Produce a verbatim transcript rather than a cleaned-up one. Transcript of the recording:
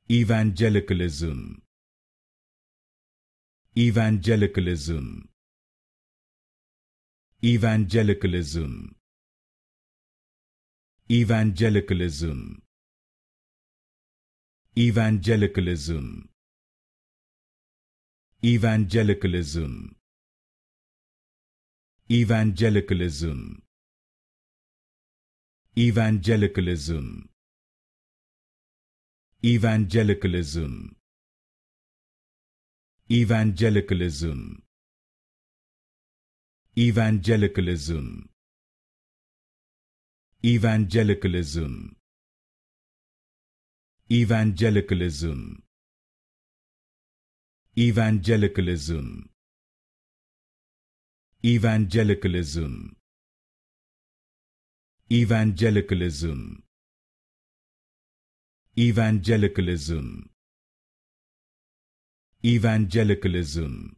Evangelicalism, Evangelicalism, Evangelicalism, Evangelicalism, Evangelicalism, Evangelicalism, Evangelicalism, Evangelicalism, Evangelicalism, Evangelicalism, Evangelicalism, Evangelicalism, Evangelicalism, Evangelicalism, Evangelicalism, Evangelicalism, Evangelicalism, Evangelicalism,